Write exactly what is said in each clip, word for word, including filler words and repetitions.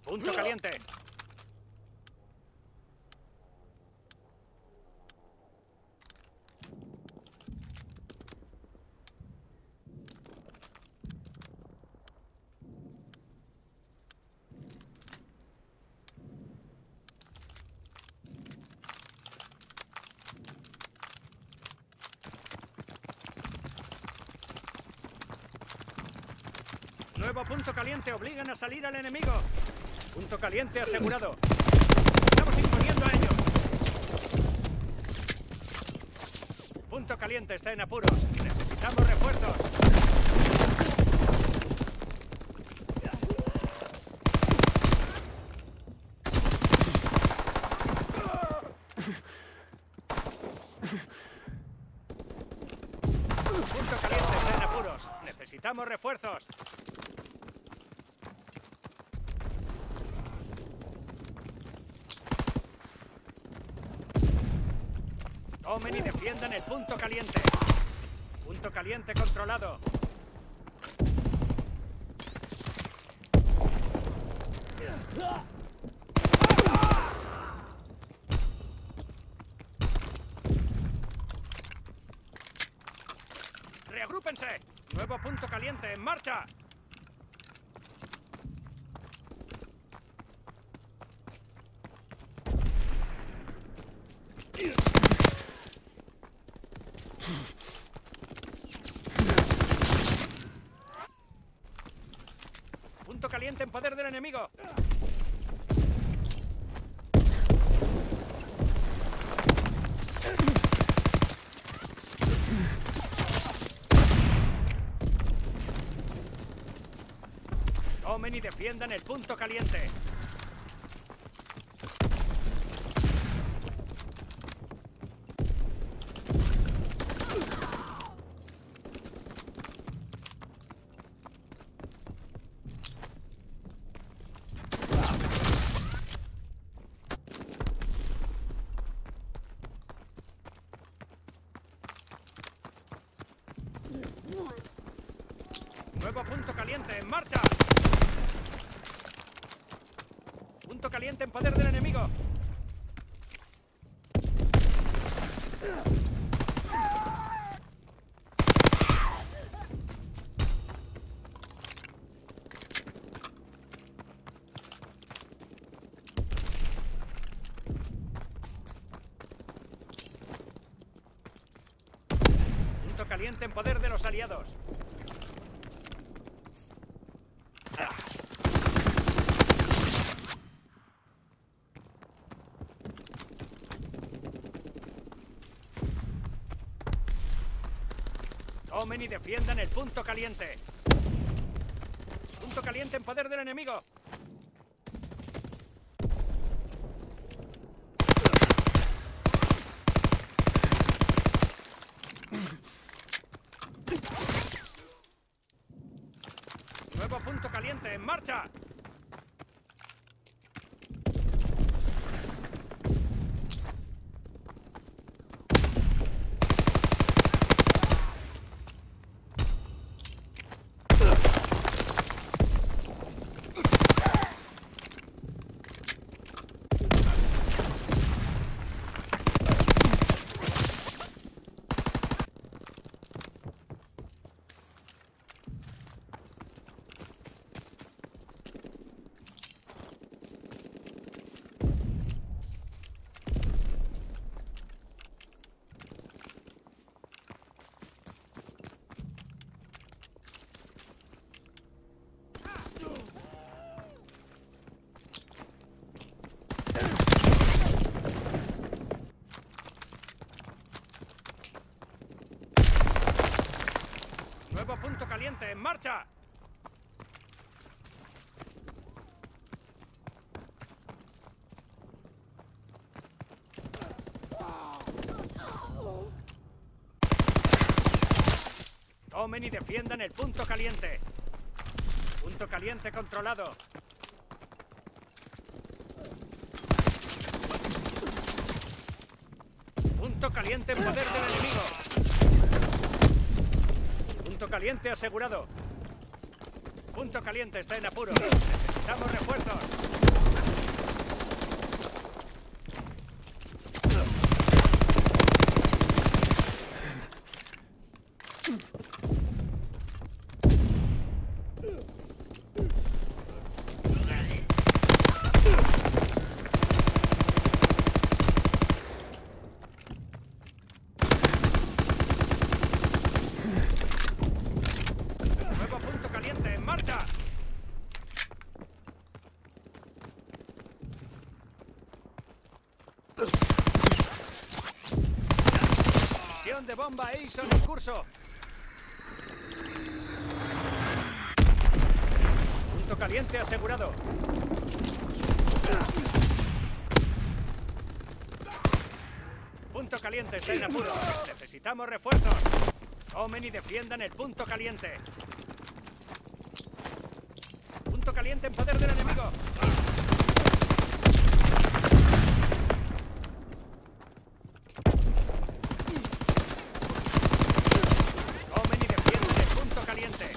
Punto caliente. Nuevo punto caliente. Obligan a salir al enemigo. Punto caliente asegurado. Estamos imponiendo a ellos. Punto caliente está en apuros. Necesitamos refuerzos. Punto caliente está en apuros. Necesitamos refuerzos. Tomen y defiendan el punto caliente. Punto caliente controlado. ¡Reagrúpense! Nuevo punto caliente, en marcha. Punto caliente en poder del enemigo. Tomen y defiendan el punto caliente. Nuevo punto caliente, en marcha. Punto caliente en poder del enemigo. Punto caliente en poder de los aliados. Tomen y defiendan el punto caliente. Punto caliente en poder del enemigo. Nuevo punto caliente, en marcha. Nuevo punto caliente, en marcha. Tomen y defiendan el punto caliente. Punto caliente controlado. Punto caliente en poder del enemigo. Punto caliente asegurado. Punto caliente está en apuros. Necesitamos refuerzos. Nuevo punto caliente, en marcha. Misión de bomba Aison en curso. Punto caliente asegurado. Punto caliente está en apuro. Necesitamos refuerzos. Tomen y defiendan el punto caliente. Punto caliente en poder del enemigo. Tomen y defiendan el punto caliente.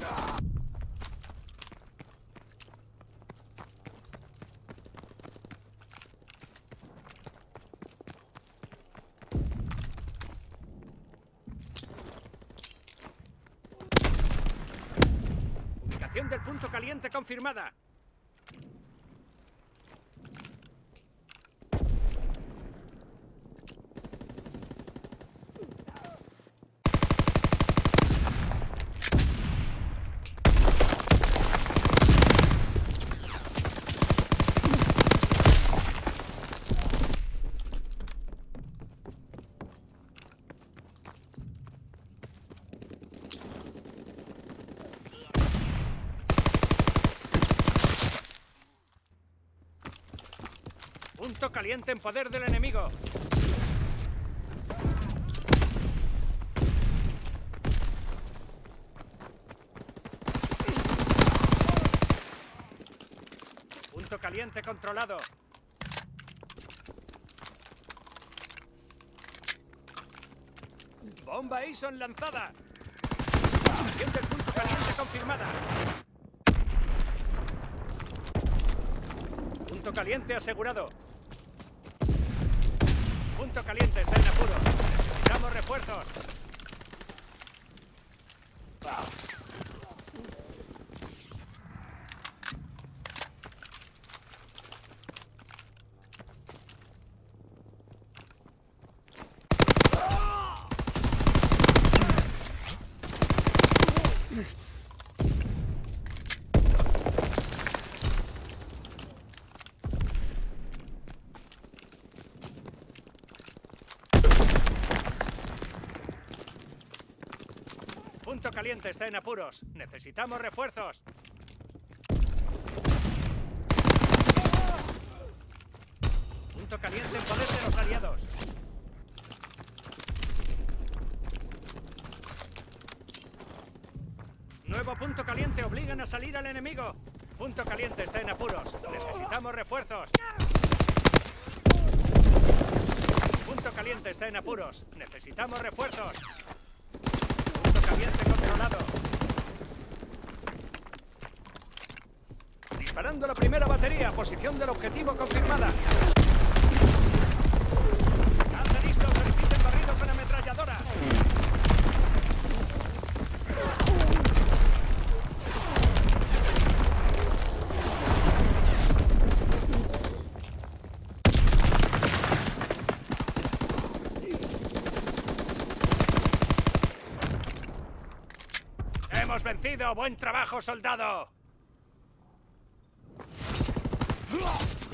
Ubicación del punto caliente confirmada. Punto caliente en poder del enemigo. Punto caliente controlado. Bomba Aison lanzada. Acción del punto caliente confirmada. Punto caliente asegurado. Punto caliente está en apuro. Necesitamos refuerzos. Punto caliente está en apuros. Necesitamos refuerzos. Punto caliente en poder de los aliados. Nuevo punto caliente. Obligan a salir al enemigo. Punto caliente está en apuros. Necesitamos refuerzos. Punto caliente está en apuros. Necesitamos refuerzos. Caliente controlado. Disparando la primera batería. Posición del objetivo confirmada. Alza listo. Soliciten barrido con ametralladora. ¡Hemos vencido! ¡Buen trabajo, soldado!